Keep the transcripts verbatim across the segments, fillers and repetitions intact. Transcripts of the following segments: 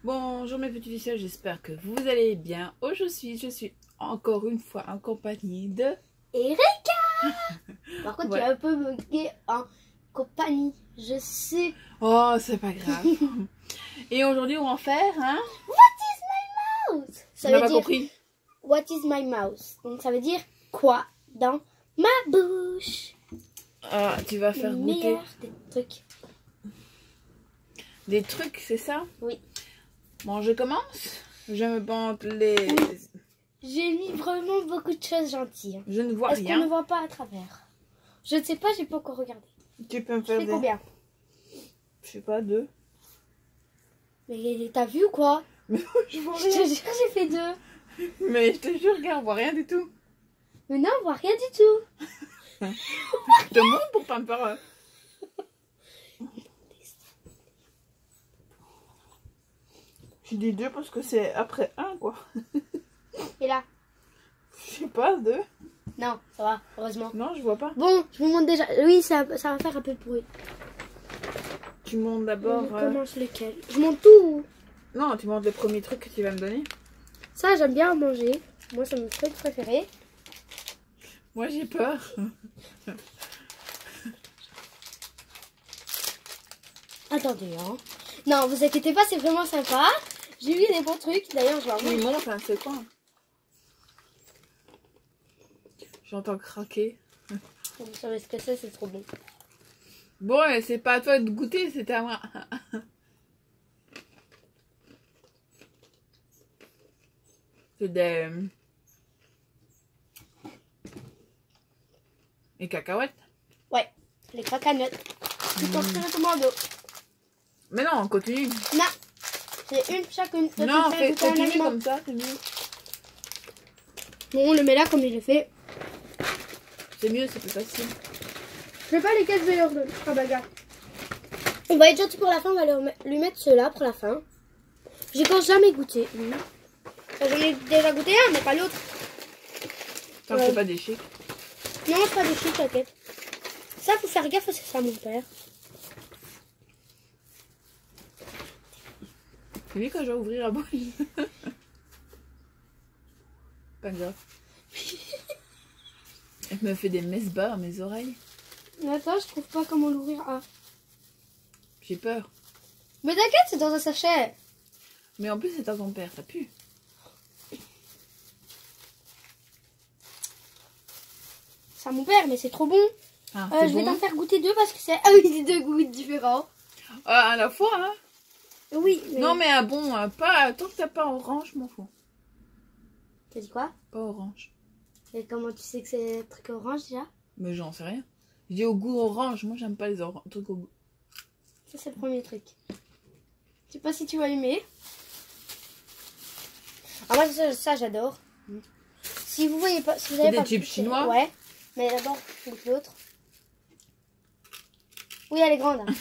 Bonjour mes petits ficelles, j'espère que vous allez bien. Aujourd'hui, je suis encore une fois en compagnie de Erika. Par contre, ouais. tu es un peu bugué en compagnie, je sais. Oh, c'est pas grave. Et aujourd'hui, on va en faire, hein? What is my mouth? Ça On n'a veut pas dire compris. What is my mouth? Donc ça veut dire quoi dans ma bouche? Ah, tu vas faire Le goûter meilleur des trucs. des trucs, c'est ça? Oui. Bon, je commence. Je me bande les... J'ai mis vraiment beaucoup de choses gentilles. Je ne vois Est-ce qu'on rien. ne voit pas à travers? Je ne sais pas, j'ai pas encore regardé. Tu peux me Je faire fais des... combien? Je sais pas, deux. Mais t'as vu ou quoi? Je vois Je te rien. jure, j'ai fait deux. Mais je te jure, regarde, on voit rien du tout. Mais non, on voit rien du tout. Je te montre pour pas me faire... euh, J'ai dit deux parce que c'est après un, quoi. Et là? Je sais pas, deux. Non, ça va, heureusement. Non, je vois pas. Bon, je vous montre déjà. Oui, ça, ça va faire un peu de bruit. Tu montes d'abord... Je euh, commence lequel? Je monte tout. Non, tu montes le premier truc que tu vas me donner. Ça, j'aime bien manger. Moi, c'est mon truc préféré. Moi, j'ai peur. Attendez, hein. Non, vous inquiétez pas, c'est vraiment sympa. J'ai eu des bons trucs. D'ailleurs, je vais en Tu manger. montes, hein, c'est quoi? J'entends craquer. Vous savez ce que c'est, c'est trop bon. Bon, mais c'est pas à toi de goûter, c'est à moi. C'est des... Des cacahuètes. Ouais, les cracanettes. Tu peux retirer tout mon dos. Mais non, on continue. Non, c'est une chacune. Toi, Non, tu fais fais, goûter un continue aliment. comme ça, c'est mieux. Bon, on le met là comme je le fais. C'est mieux, c'est plus facile. Je sais pas lesquels je vais leur donner. Ah bah, regarde. On va être gentil pour la fin, on va leur met- lui mettre ceux-là pour la fin. J'ai quand jamais goûté. Mmh. Enfin, j'en ai déjà goûté un, mais pas l'autre. T'en Ouais. fais pas des chics. Non, c'est pas des chics, t'inquiète. Ça, faut faire gaffe, c'est ça, mon père. C'est mieux quand je vais ouvrir la bouche. Pas grave. Elle me fait des mesbas à mes oreilles. Mais attends, je trouve pas comment l'ouvrir. Ah. J'ai peur. Mais t'inquiète, c'est dans un sachet. Mais en plus, c'est à ton père, ça pue. C'est à mon père, mais c'est trop bon. Ah, Euh, c'est je vais bon. t'en faire goûter deux parce que c'est ah oui, des deux goûts différents. Ah, à la fois, hein. Oui, mais... Non, mais ah bon, hein, pas, tant que t'as pas orange, je m'en fous. T'as dit quoi? Pas orange. Et comment tu sais que c'est un truc orange déjà? Mais j'en sais rien. Je dis au goût orange. Moi, j'aime pas les oranges. Trucs au goût. Ça, c'est le premier truc. Je sais pas si tu vas aimer. Ah, moi, ça, ça, j'adore. Si vous voyez pas, si vous C'est avez des pas chips goûté- chinois? Ouais. Mais d'abord, je goûte l'autre. Oui, elle est grande. Hein.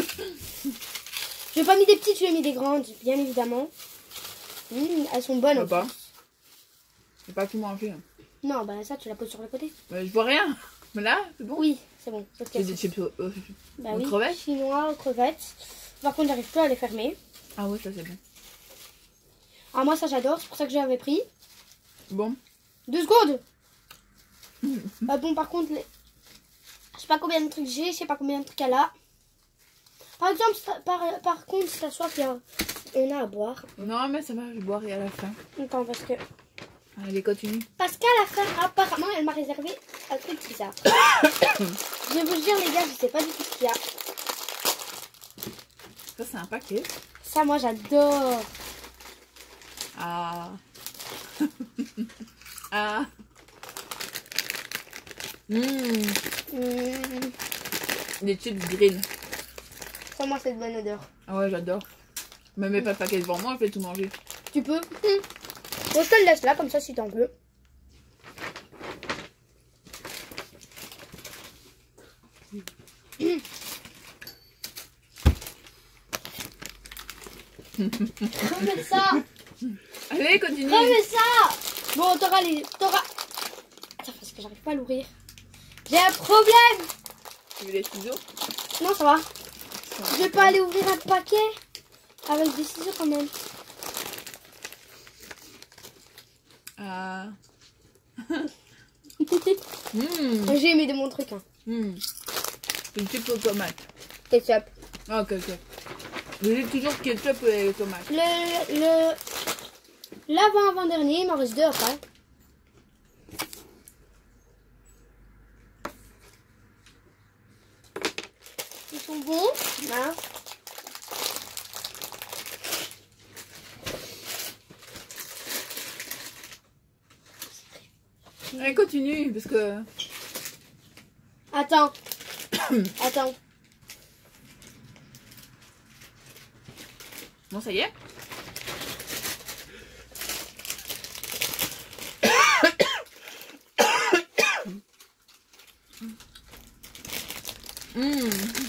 Je n'ai pas mis des petites, je lui ai mis des grandes, bien évidemment. Mmh, elles sont bonnes. Je en vois pas. plus. J'ai pas tout mangé. Hein. Non, bah ça, tu la poses sur le côté. Mais je vois rien. Mais là, c'est bon. Oui, c'est bon. Sauf C'est qu'elles des sont- chips aux, aux- Bah aux oui, crevettes. chinois, aux crevettes. Par contre, j'arrive plus à les fermer. Ah ouais, ça c'est bon. Ah, moi, ça, j'adore. C'est pour ça que j'avais pris. Bon. Deux secondes. Bah bon, par contre, les... je sais pas combien de trucs j'ai, je sais pas combien de trucs elle a. Par exemple, ça- par, par contre, ça soit qu'il y a- on a à boire. Non, mais ça va, je boirai à la fin. Attends, parce que... Allez, continue. Parce qu'à la fin, apparemment, elle m'a réservé un truc bizarre. Je vais vous dire, les gars, je sais pas du tout ce qu'il y a. Ça, c'est un paquet. Ça, moi, j'adore. Ah. Ah. Mmh. Mmh. Des chips green. Ça, moi, c'est de bonne odeur. Ah ouais, j'adore. Me mets pas le paquet devant moi, je vais tout manger. Tu peux. Mmh. Bon, je te le laisse là, comme ça, si t'en veux. Mmh. Remets ça. Allez, continue. Remets ça. Bon, t'auras les... T'auras... Attends, parce que j'arrive pas à l'ouvrir. J'ai un problème. Tu veux les ciseaux? Non, ça va. Je vais pas aller ouvrir un paquet. Avec des ciseaux quand même. Ah. Mmh. J'ai aimé de mon truc. Hein. Mmh. Une chips aux tomates. Ketchup. Ah, ketchup. Je dis toujours ketchup et tomates. Le... le... L'avant avant dernier, il m'en reste deux après. Ils sont bons. Hein. Allez, continue, parce que... Attends. Attends. Bon, ça y est. Mmh.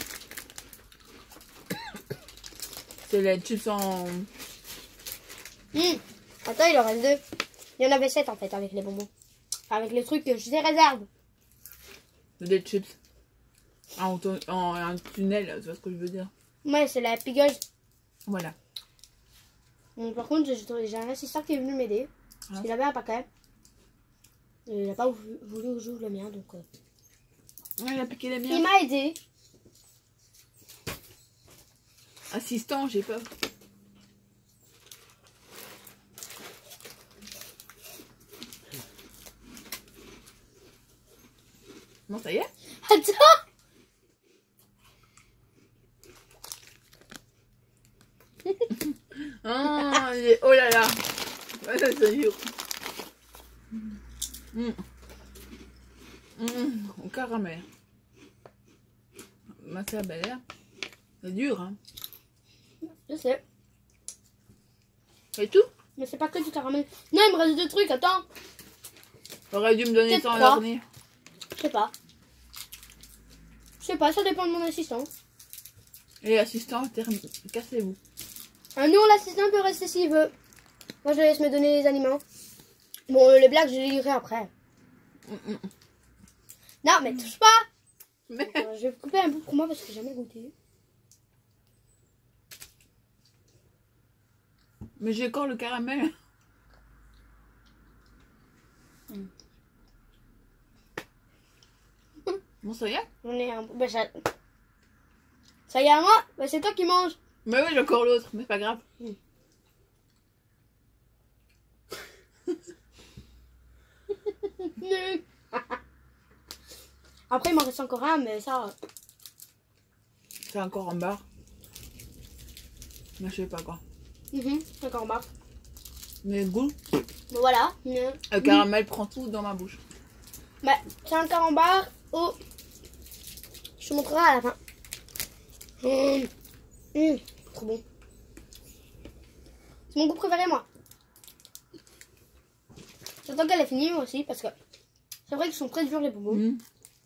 C'est les chips en... Mmh. Attends, il en reste deux. Il y en avait sept en fait avec les bonbons. Enfin, avec les trucs que je les réserve. Des chips. En, en, en un tunnel, tu vois ce que je veux dire. Ouais, c'est la pigeuse. Voilà. Bon, par contre, j'ai j'ai un assistant qui est venu m'aider. Parce Ah. qu'il avait un paquet. Et il n'a pas voulu, voulu que j'ouvre le mien. Donc, euh... Ouais, il a piqué les il miens. m'a aidé. Assistant, j'ai peur. Bon, ça y est. Attends. Ah, j'ai- oh là là. Ouais, c'est dur. Mmh. Mmh. Au caramel. Ma sœur belle. C'est dur, hein. Je sais. Et tout. Mais c'est pas que du caramel. Non, il me reste deux trucs. Attends. T'aurais dû me donner Peut-être ça en trois. dernier. Je sais pas. Je sais pas, ça dépend de mon assistant. Et assistant, termine. Cassez-vous. Ah non, l'assistant peut rester s'il veut. Moi, je laisse me donner les aliments. Bon, euh, les blagues, je les lirai après. Mmh, mmh. Non, mais touche pas. Mais... Euh, je vais couper un bout pour moi parce que j'ai jamais goûté. Mais j'ai encore le caramel. Mm. Bon, ça y est. On est un... bah, ça... ça y est à moi. Bah, c'est toi qui manges. Mais oui, j'ai encore l'autre, mais c'est pas grave. Mm. Après, il m'en reste encore un, mais ça... C'est encore en barre. Mais je sais pas quoi. Mhm, encore en bas. Mais goût. Bon, voilà. Mm. Le caramel prend tout dans ma bouche. Bah, c'est un carambar au... Je te montrerai à la fin. Mmh. Mmh. Trop bon. C'est mon goût préféré, moi. J'attends qu'elle ait fini, moi aussi, parce que c'est vrai qu'ils sont très durs, les bonbons. Mmh.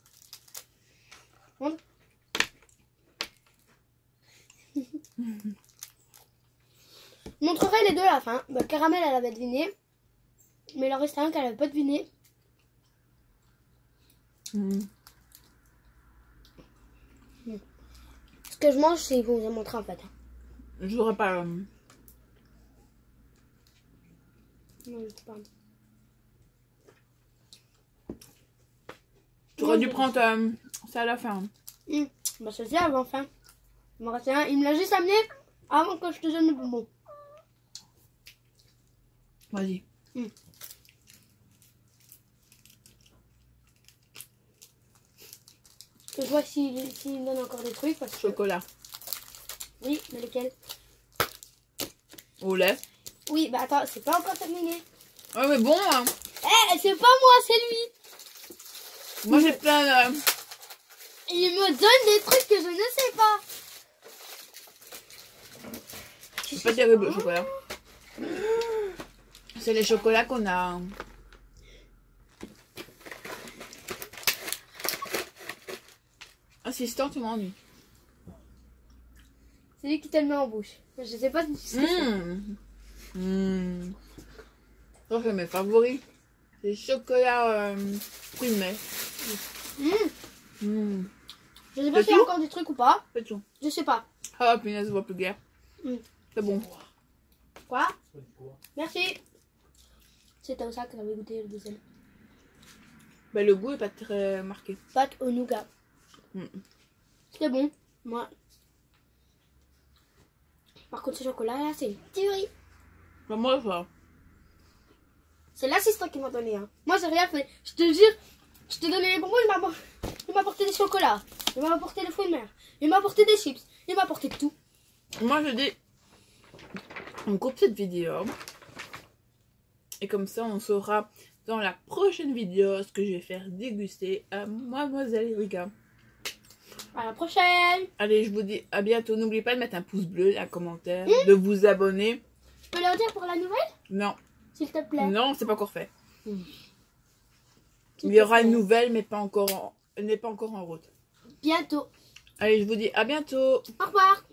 Mmh. Je montrerai les deux à la fin. Bah, le caramel, elle avait deviné. Mais il en restait un qu'elle avait pas deviné. Mmh. Ce que je mange, c'est pour vous en montrer en fait. Je voudrais pas. Euh... Non, je sais pas. Tu aurais Non, dû je- prendre euh, ça à la fin. Mmh. Bah, ça c'est avant fin. Il m'en restait un. Il me l'a juste amené avant que je te donne le bonbon. Vas-y. Mmh. Que je vois s'il s'il me donne encore des trucs. Parce que... Chocolat. Oui, mais lesquels? Au lait. Oui, bah attends, c'est pas encore terminé. Ouais, mais bon, hein. Eh, c'est pas moi, c'est lui. Moi j'ai plein de. Il me donne des trucs que je ne sais pas. C'est pas terrible le chocolat. C'est les chocolats qu'on a. Assistant, tu m'ennuies. C'est lui qui te le met en bouche. Je sais pas si c'est ça. Mmh. Mmh. Ça, c'est mes favoris. C'est chocolat euh, fruits de mer. Mmh. Mmh. Je sais pas C'est s'il y a tout encore des trucs ou pas. C'est tout. Je sais pas. Ah, punaise, je vois plus guère. Mmh. C'est bon. Quoi? Merci. C'était au sac que j'avais goûté le deuxième. Bah, le goût est pas très marqué. Pâte au nougat. Mm. C'était bon. Moi. Par contre, ce chocolat là, c'est une tuerie. Bah, moi, ça. C'est l'assistant qui m'a donné. Hein. Moi, j'ai rien fait. Je te jure, je te donnais les bonbons, il m'a il m'a apporté des chocolats. Il m'a apporté des fruits de mer. Il m'a apporté des chips. Il m'a apporté tout. Moi, je dis, on coupe cette vidéo. Et comme ça, on saura dans la prochaine vidéo ce que je vais faire déguster à Mademoiselle Erika. À la prochaine. Allez, je vous dis à bientôt. N'oubliez pas de mettre un pouce bleu, un commentaire, mmh. de vous abonner. Je peux leur dire pour la nouvelle? Non. S'il te plaît. Non, c'est pas encore fait. Mmh. Il y aura une nouvelle, mais pas encore en... elle n'est pas encore en route. Bientôt. Allez, je vous dis à bientôt. Au revoir.